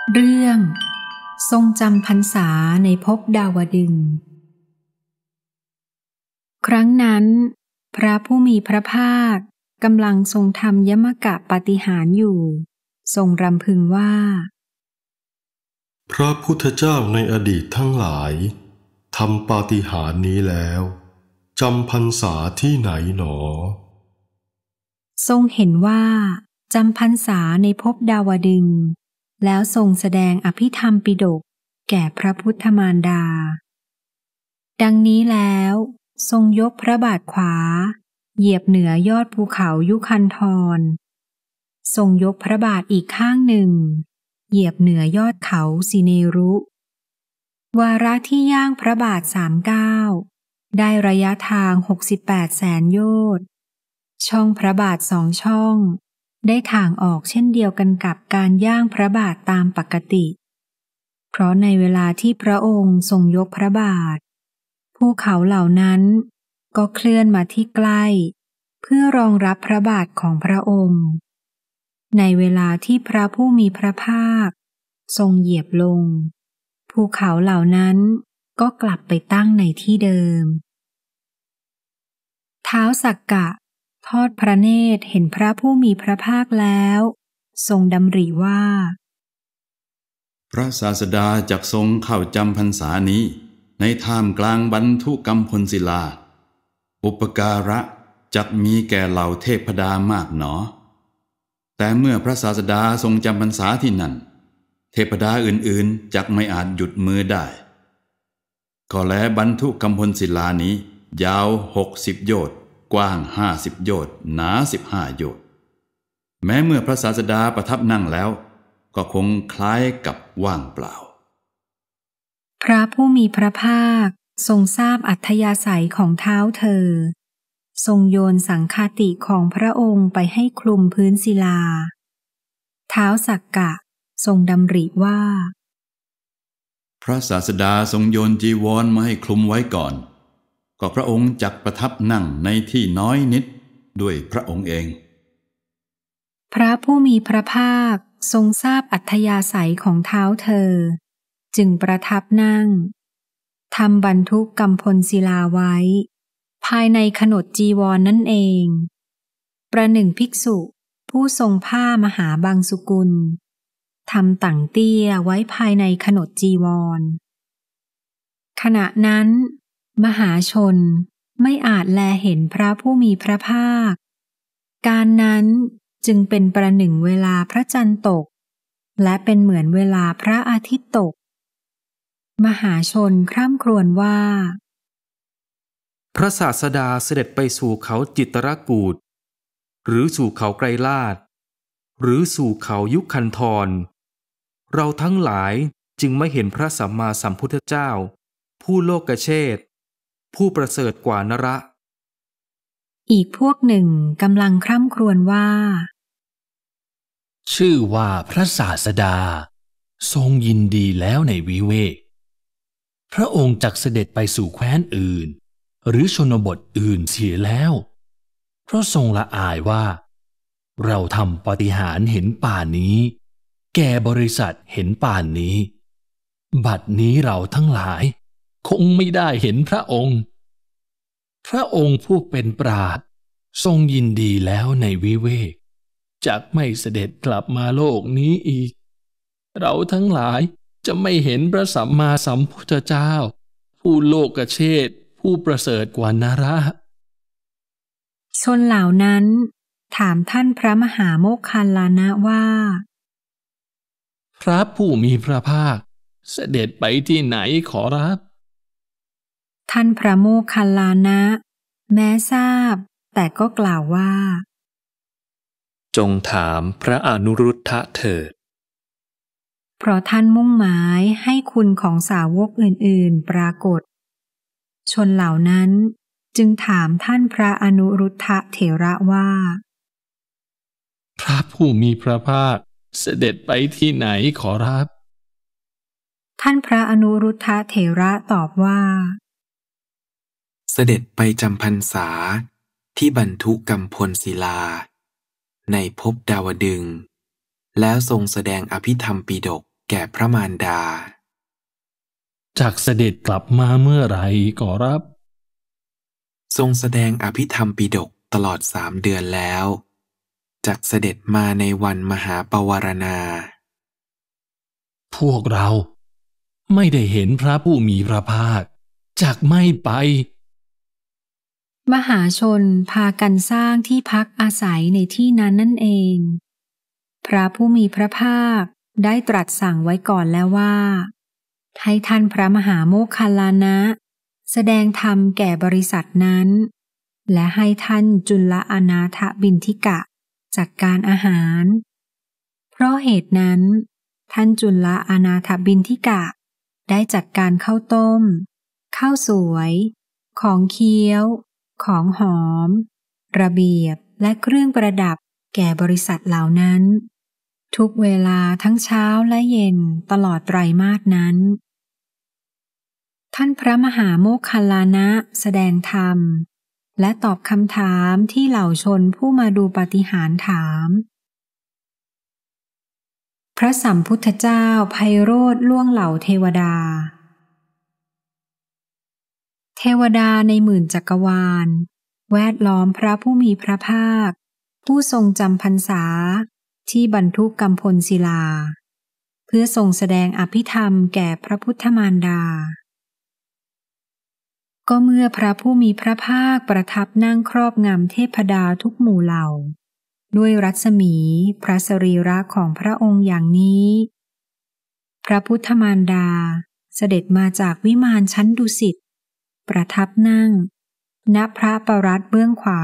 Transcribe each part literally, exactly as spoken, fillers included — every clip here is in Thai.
เรื่องทรงจำพรรษาในภพดาวดึงส์ครั้งนั้นพระผู้มีพระภาคกำลังทรงทำยมกะปาฏิหาริย์อยู่ทรงรำพึงว่าพระพุทธเจ้าในอดีตทั้งหลายทำปาฏิหาริย์นี้แล้วจำพรรษาที่ไหนหนอทรงเห็นว่าจำพรรษาในภพดาวดึงส์แล้วทรงแสดงอภิธรรมปิฎกแก่พระพุทธมารดาดังนี้แล้วทรงยกพระบาทขวาเหยียบเหนือยอดภูเขายุคันธรทรงยกพระบาทอีกข้างหนึ่งเหยียบเหนือยอดเขาสิเนรุวาระที่ย่างพระบาทสามเก้าได้ระยะทางหกสิบแปดแสนโยชน์ช่องพระบาทสองช่องได้ถ่างออกเช่นเดียวกันกับการย่างพระบาทตามปกติเพราะในเวลาที่พระองค์ทรงยกพระบาทภูเขาเหล่านั้นก็เคลื่อนมาที่ใกล้เพื่อรองรับพระบาทของพระองค์ในเวลาที่พระผู้มีพระภาคทรงเหยียบลงภูเขาเหล่านั้นก็กลับไปตั้งในที่เดิมท้าวสักกะทอดพระเนตรเห็นพระผู้มีพระภาคแล้วทรงดำริว่าพระศาสดาจักทรงเข้าจำพรรษานี้ในท่ามกลางบรรทุกัมพลศิลาอุปการะจักมีแก่เหล่าเทพดามากหนอแต่เมื่อพระศาสดาทรงจำพรรษาที่นั่นเทพดาอื่นๆจักไม่อาจหยุดมือได้ก็แลบรรทุกัมพลศิลานี้ยาวหกสิบโยชน์กว้างห้าสิบโยชน์หนาสิบห้าโยชน์แม้เมื่อพระศาสดาประทับนั่งแล้วก็คงคล้ายกับว่างเปล่าพระผู้มีพระภาคทรงทราบอัธยาศัยของเท้าเธอทรงโยนสังฆาติของพระองค์ไปให้คลุมพื้นศิลาท้าวสักกะทรงดำริว่าพระศาสดาทรงโยนจีวรมาให้คลุมไว้ก่อนก็พระองค์จักประทับนั่งในที่น้อยนิดด้วยพระองค์เองพระผู้มีพระภาคทรงทราบอัธยาศัยของเท้าเธอจึงประทับนั่งทำบรรทุกกัมพลศิลาไว้ภายในขนดจีวร นั่นเองประหนึ่งภิกษุผู้ทรงผ้ามหาบางสุกุลทำตั่งเตี้ยไว้ภายในขนดจีวรขณะนั้นมหาชนไม่อาจแลเห็นพระผู้มีพระภาคการนั้นจึงเป็นประหนึ่งเวลาพระจันทร์ตกและเป็นเหมือนเวลาพระอาทิตย์ตกมหาชนคร่ำครวญว่าพระศาสดาเสด็จไปสู่เขาจิตรกูฏหรือสู่เขาไกรลาศหรือสู่เขายุคันธรเราทั้งหลายจึงไม่เห็นพระสัมมาสัมพุทธเจ้าผู้โลกเชษฐ์ผู้ประเสริฐกว่านระอีกพวกหนึ่งกำลังคร่ำครวญว่าชื่อว่าพระศาสดาทรงยินดีแล้วในวิเวกพระองค์จักเสด็จไปสู่แคว้นอื่นหรือชนบทอื่นเสียแล้วเพราะทรงละอายว่าเราทำปาฏิหาริย์เห็นป่านนี้แก่บริษัทเห็นป่านนี้บัดนี้เราทั้งหลายคงไม่ได้เห็นพระองค์พระองค์ผู้เป็นปราชญ์ทรงยินดีแล้วในวิเวกจักไม่เสด็จกลับมาโลกนี้อีกเราทั้งหลายจะไม่เห็นพระสัมมาสัมพุทธเจ้าผู้โลกเชษฐ์ผู้ประเสริฐกว่านระชนเหล่านั้นถามท่านพระมหาโมคคัลลานะว่าพระผู้มีพระภาคเสด็จไปที่ไหนขอรับท่านพระโมคคัลลานะแม้ทราบแต่ก็กล่าวว่าจงถามพระอนุรุทธะเถิดเพราะท่านมุ่งหมายให้คุณของสาวกอื่นๆปรากฏชนเหล่านั้นจึงถามท่านพระอนุรุทธะเถระว่าพระผู้มีพระภาคเสด็จไปที่ไหนขอรับท่านพระอนุรุทธะเถระตอบว่าเสด็จไปจำพรรษาที่บรรทุกัมพลศิลาในภพดาวดึงส์แล้วทรงแสดงอภิธรรมปิฎกแก่พระมารดาจากเสด็จกลับมาเมื่อไหร่ขอรับทรงแสดงอภิธรรมปิฎกตลอดสามเดือนแล้วจากเสด็จมาในวันมหาปวารณาพวกเราไม่ได้เห็นพระผู้มีพระภาคจากไม่ไปมหาชนพากันสร้างที่พักอาศัยในที่นั้นนั่นเองพระผู้มีพระภาคได้ตรัสสั่งไว้ก่อนแล้วว่าให้ท่านพระมหาโมคคัลลานะแสดงธรรมแก่บริษัทนั้นและให้ท่านจุลอนาถบิณฑิกะจัดการอาหารเพราะเหตุนั้นท่านจุลอนาถบิณฑิกะได้จัดการข้าวต้มข้าวสวยของเคี้ยวของหอมระเบียบและเครื่องประดับแก่บริษัทเหล่านั้นทุกเวลาทั้งเช้าและเย็นตลอดไตรมาสนั้นท่านพระมหาโมคคัลลานะแสดงธรรมและตอบคำถามที่เหล่าชนผู้มาดูปาฏิหาริย์ถามพระสัมพุทธเจ้าไพโรจน์ล่วงเหล่าเทวดาเทวดาในหมื่นจักรวาลแวดล้อมพระผู้มีพระภาคผู้ทรงจำพรรษาที่บรรทุกกัมพลศิลาเพื่อทรงแสดงอภิธรรมแก่พระพุทธมารดาก็เมื่อพระผู้มีพระภาคประทับนั่งครอบงำเทพดาทุกหมู่เหล่าด้วยรัศมีพระสรีระของพระองค์อย่างนี้พระพุทธมารดาเสด็จมาจากวิมานชั้นดุสิตประทับนั่งณพระปรัตน์เบื้องขวา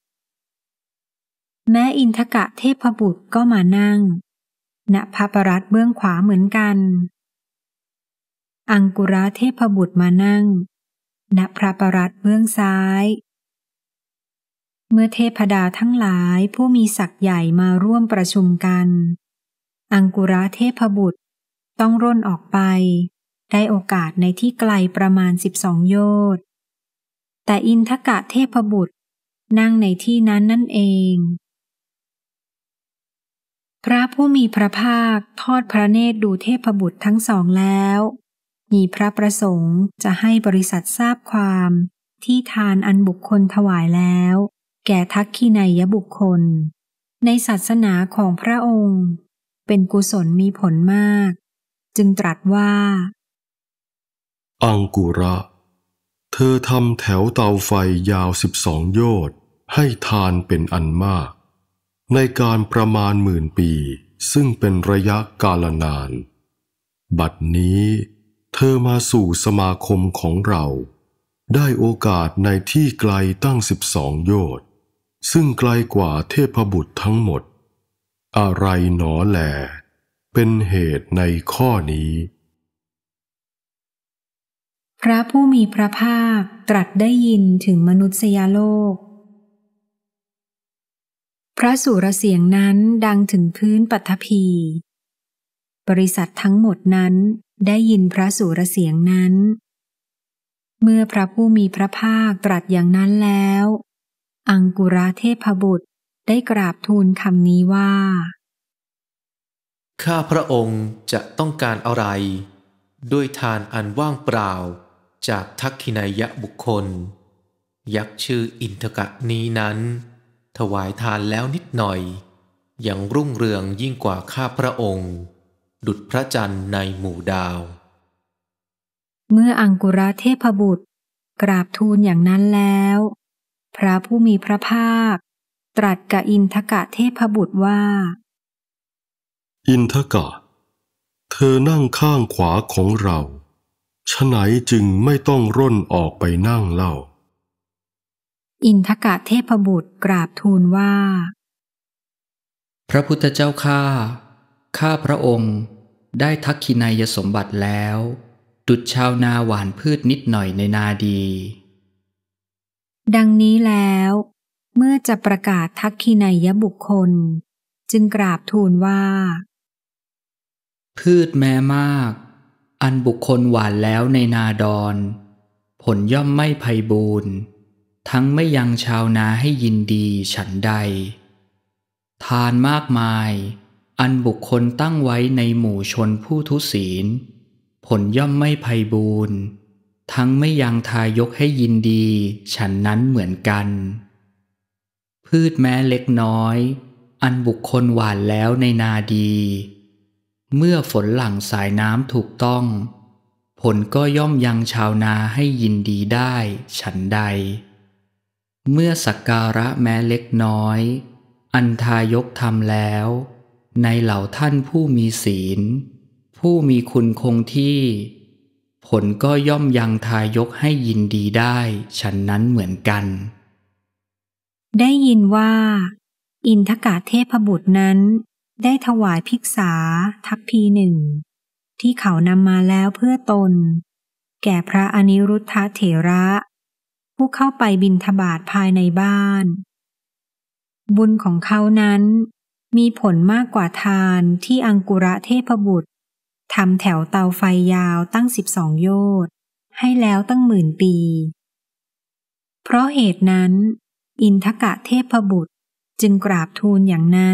แม้อินทกะเทพบุตรก็มานั่งณพระปรัตน์เบื้องขวาเหมือนกันอังกุระเทพบุตรมานั่งณพระปรัตน์เบื้องซ้ายเมื่อเทพดาทั้งหลายผู้มีศักย์ใหญ่มาร่วมประชุมกันอังกุระเทพบุตรต้องร่นออกไปได้โอกาสในที่ไกลประมาณสิบสองโยชน์แต่อินทกะเทพบุตรนั่งในที่นั้นนั่นเองพระผู้มีพระภาคทอดพระเนตรดูเทพบุตรทั้งสองแล้วมีพระประสงค์จะให้บริษัททราบความที่ทานอันบุคคลถวายแล้วแก่ทักขินัยบุคคลในศาสนาของพระองค์เป็นกุศลมีผลมากจึงตรัสว่าอังกุระเธอทำแถวเตาไฟยาวสิบสองโยชน์ให้ทานเป็นอันมากในการประมาณหมื่นปีซึ่งเป็นระยะกาลนานบัดนี้เธอมาสู่สมาคมของเราได้โอกาสในที่ไกลตั้งสิบสองโยชน์ซึ่งไกลกว่าเทพบุตรทั้งหมดอะไรหนอแลเป็นเหตุในข้อนี้พระผู้มีพระภาคตรัสได้ยินถึงมนุษยโลกพระสุรเสียงนั้นดังถึงพื้นปฐพีบริษัททั้งหมดนั้นได้ยินพระสุรเสียงนั้นเมื่อพระผู้มีพระภาคตรัสอย่างนั้นแล้วอังกุระเทพบุตรได้กราบทูลคำนี้ว่าข้าพระองค์จะต้องการอะไรด้วยทานอันว่างเปล่าจากทักขินัยบุคคลยักษ์ชื่ออินทกะนี้นั้นถวายทานแล้วนิดหน่อยยังรุ่งเรืองยิ่งกว่าข้าพระองค์ดุจพระจันทร์ในหมู่ดาวเมื่ออังกุระเทพบุตรกราบทูลอย่างนั้นแล้วพระผู้มีพระภาคตรัสกับอินทกะเทพบุตรว่าอินทกะเธอนั่งข้างขวาของเราฉะไหนจึงไม่ต้องร่นออกไปนั่งเล่าอินทกะเทพบุตรกราบทูลว่าพระพุทธเจ้าข้าข้าพระองค์ได้ทักขินัยสมบัติแล้วดุจชาวนาหว่านพืชนิดหน่อยในนาดีดังนี้แล้วเมื่อจะประกาศทักขินัยบุคคลจึงกราบทูลว่าพืชแม้มากอันบุคคลหว่านแล้วในนาดอนผลย่อมไม่ไพบูรณ์ทั้งไม่ยังชาวนาให้ยินดีฉันใดทานมากมายอันบุคคลตั้งไว้ในหมู่ชนผู้ทุศีลผลย่อมไม่ไพบูรณ์ทั้งไม่ยังทายกให้ยินดีฉันนั้นเหมือนกันพืชแม้เล็กน้อยอันบุคคลหว่านแล้วในนาดีเมื่อฝนหลั่งสายน้ำถูกต้องผลก็ย่อมยังชาวนาให้ยินดีได้ฉันใดเมื่อสักการะแม้เล็กน้อยอันทายกทำแล้วในเหล่าท่านผู้มีศีลผู้มีคุณคงที่ผลก็ย่อมยังทายกให้ยินดีได้ฉันนั้นเหมือนกันได้ยินว่าอินทกะเทพบุตรนั้นได้ถวายภิกษาทัพพีหนึ่งที่เขานำมาแล้วเพื่อตนแก่พระอนิรุทธเถระผู้เข้าไปบิณฑบาตภายในบ้านบุญของเขานั้นมีผลมากกว่าทานที่อังกุระเทพบุตรทำแถวเตาไฟยาวตั้งสิบสองโยชน์ให้แล้วตั้งหมื่นปีเพราะเหตุนั้นอินทกะเทพบุตรจึงกราบทูลอย่างนั้น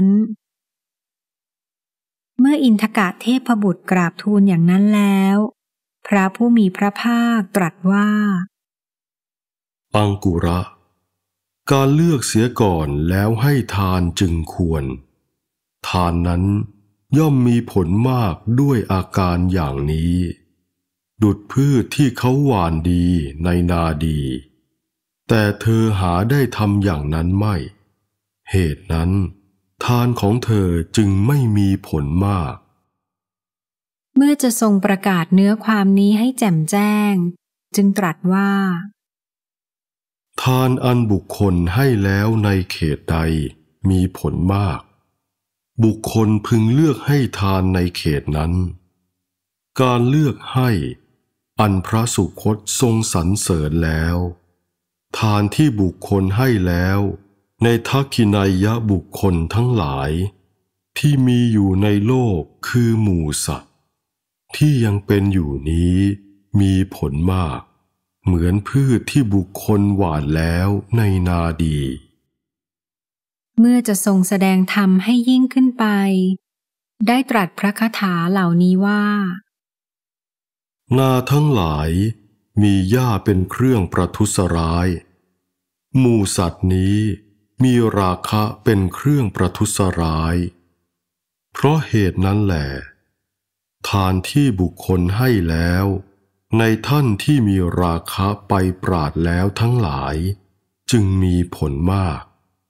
เมื่ออินทกะเทพบุตรกราบทูลอย่างนั้นแล้วพระผู้มีพระภาคตรัสว่าอังกุระการเลือกเสียก่อนแล้วให้ทานจึงควรทานนั้นย่อมมีผลมากด้วยอาการอย่างนี้ดุจพืชที่เขาหว่านดีในนาดีแต่เธอหาได้ทำอย่างนั้นไม่เหตุนั้นทานของเธอจึงไม่มีผลมากเมื่อจะทรงประกาศเนื้อความนี้ให้แจ่มแจ้งจึงตรัสว่าทานอันบุคคลให้แล้วในเขตใดมีผลมากบุคคลพึงเลือกให้ทานในเขตนั้นการเลือกให้อันพระสุคตทรงสรรเสริญแล้วทานที่บุคคลให้แล้วในทักขินัยยะบุคคลทั้งหลายที่มีอยู่ในโลกคือหมู่สัตว์ที่ยังเป็นอยู่นี้มีผลมากเหมือนพืชที่บุคคลหว่านแล้วในนาดีเมื่อจะทรงแสดงธรรมให้ยิ่งขึ้นไปได้ตรัสพระคาถาเหล่านี้ว่านาทั้งหลายมีหญ้าเป็นเครื่องประทุษร้ายหมู่สัตว์นี้มีราคะเป็นเครื่องประทุษร้ายเพราะเหตุนั้นแหละทานที่บุคคลให้แล้วในท่านที่มีราคะไปปราดแล้วทั้งหลายจึงมีผลมาก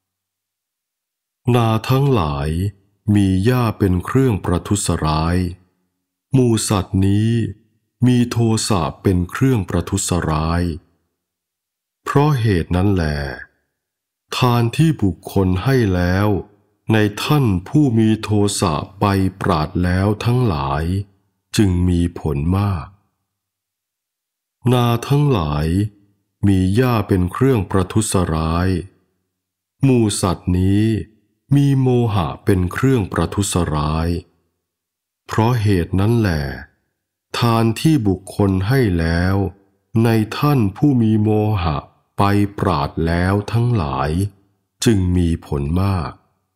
นาทั้งหลายมีหญ้าเป็นเครื่องประทุษร้ายหมู่สัตว์นี้มีโทสะเป็นเครื่องประทุษร้ายเพราะเหตุนั้นแหละทานที่บุคคลให้แล้วในท่านผู้มีโทสะไปปราดแล้วทั้งหลายจึงมีผลมากนาทั้งหลายมีหญ้าเป็นเครื่องประทุษร้ายหมู่สัตว์นี้มีโมหะเป็นเครื่องประทุษร้ายเพราะเหตุนั้นแหละทานที่บุคคลให้แล้วในท่านผู้มีโมหะไปปราดแล้วทั้งหลายจึงมีผลมาก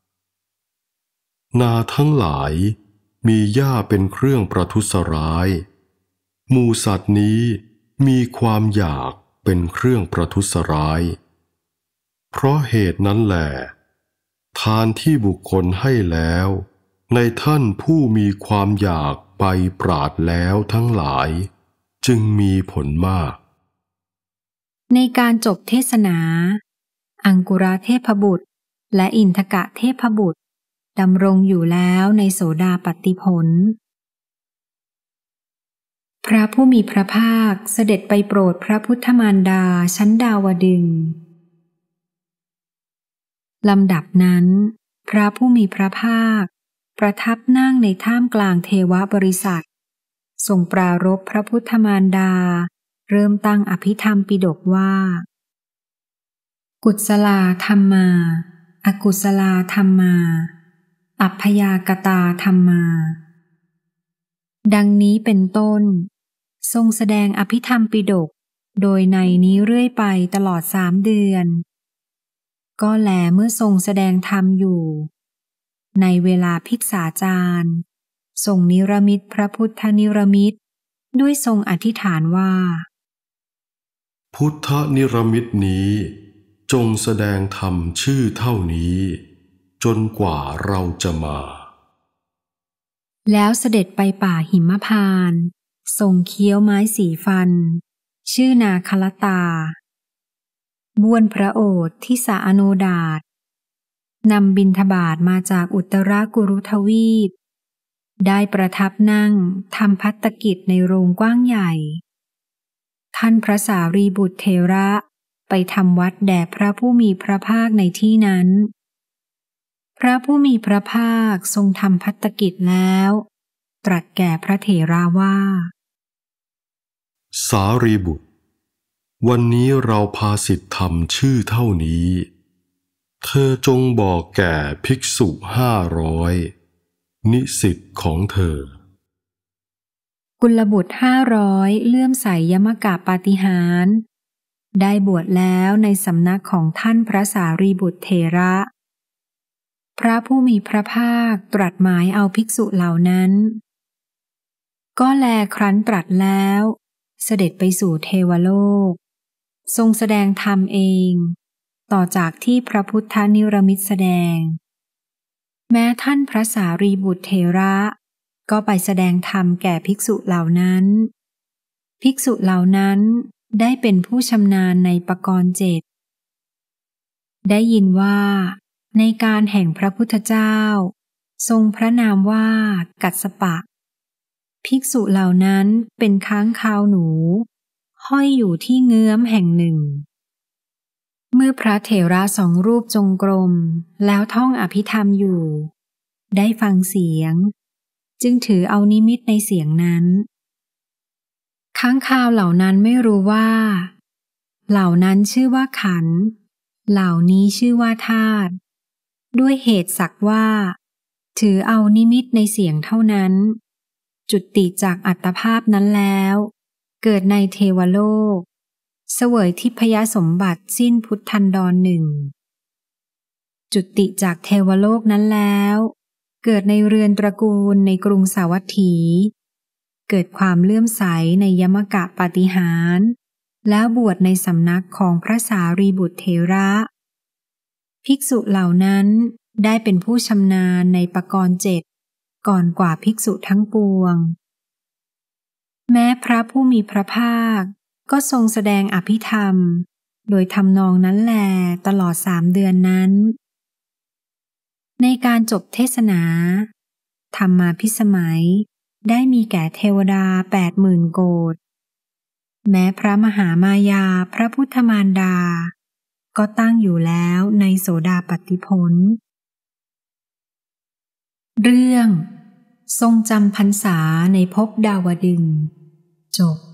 นาทั้งหลายมีหญ้าเป็นเครื่องประทุษร้ายหมู่สัตว์นี้มีความอยากเป็นเครื่องประทุษร้ายเพราะเหตุนั้นแหละทานที่บุคคลให้แล้วในท่านผู้มีความอยากไปปราดแล้วทั้งหลายจึงมีผลมากในการจบเทศนาอังกุระเทพบุตรและอินทกะเทพบุตรดำรงอยู่แล้วในโสดาปัตติผลพระผู้มีพระภาคเสด็จไปโปรดพระพุทธมารดาชั้นดาวดึงส์ลำดับนั้นพระผู้มีพระภาคประทับนั่งในท่ามกลางเทวบริษัททรงปรารภพระพุทธมารดาเริ่มตั้งอภิธรรมปิฎกว่ากุศลธัมมาอกุศลธัมมาอัพยากตาธัมมาดังนี้เป็นต้นทรงแสดงอภิธรรมปิฎกโดยในนี้เรื่อยไปตลอดสามเดือนก็แลเมื่อทรงแสดงธรรมอยู่ในเวลาภิกษาจารย์ทรงนิรมิตพระพุทธนิรมิตด้วยทรงอธิษฐานว่าพุทธนิรมิตนี้จงแสดงธรรมชื่อเท่านี้จนกว่าเราจะมาแล้วเสด็จไปป่าหิมพานต์ทรงเคี้ยวไม้สีฟันชื่อนาคลตาบ้วนพระโอษฐ์ที่สาอโนดาตนำบิณฑบาตมาจากอุตรกุรุทวีปได้ประทับนั่งทำภัตตกิจในโรงกว้างใหญ่ท่านพระสารีบุตรเถระไปทำวัดแด่พระผู้มีพระภาคในที่นั้นพระผู้มีพระภาคทรงทำภัตตกิจแล้วตรัสแก่พระเถระว่าสารีบุตรวันนี้เราพาสิทธธรรมชื่อเท่านี้เธอจงบอกแก่ภิกษุห้าร้อยนิสิตของเธอกุลบุตรห้าร้อยเลื่อมใสยมกะปาฏิหาริย์ได้บวชแล้วในสำนักของท่านพระสารีบุตรเถระพระผู้มีพระภาคตรัสหมายเอาภิกษุเหล่านั้นก็แลครั้นตรัสแล้วเสด็จไปสู่เทวโลกทรงแสดงธรรมเองต่อจากที่พระพุทธนิรมิตแสดงแม้ท่านพระสารีบุตรเถระก็ไปแสดงธรรมแก่ภิกษุเหล่านั้นภิกษุเหล่านั้นได้เป็นผู้ชำนาญในปกรณ์เจ็ดได้ยินว่าในการแห่งพระพุทธเจ้าทรงพระนามว่ากัสสปะภิกษุเหล่านั้นเป็นค้างคาวหนูห้อยอยู่ที่เงื้อมแห่งหนึ่งเมื่อพระเถระสองรูปจงกรมแล้วท่องอภิธรรมอยู่ได้ฟังเสียงจึงถือเอานิมิตในเสียงนั้นค้างคาวเหล่านั้นไม่รู้ว่าเหล่านั้นชื่อว่าขันธ์เหล่านี้ชื่อว่าธาตุด้วยเหตุสักว่าถือเอานิมิตในเสียงเท่านั้นจุติจากอัตภาพนั้นแล้วเกิดในเทวโลกเสวยทิพยสมบัติสิ้นพุทธันดรหนึ่งจุติจากเทวโลกนั้นแล้วเกิดในเรือนตระกูลในกรุงสาวัตถีเกิดความเลื่อมใสในยมกะปาฏิหาริย์แล้วบวชในสำนักของพระสารีบุตรเถระภิกษุเหล่านั้นได้เป็นผู้ชำนาญในปกรณ์เจ็ดก่อนกว่าภิกษุทั้งปวงแม้พระผู้มีพระภาคก็ทรงแสดงอภิธรรมโดยทำนองนั้นแลตลอดสามเดือนนั้นในการจบเทศนาธรรมาภิสมัยได้มีแก่เทวดาแปดหมื่นโกฏแม้พระมหามายาพระพุทธมารดาก็ตั้งอยู่แล้วในโสดาปัตติผลเรื่องทรงจำพรรษาในภพดาวดึงส์จบ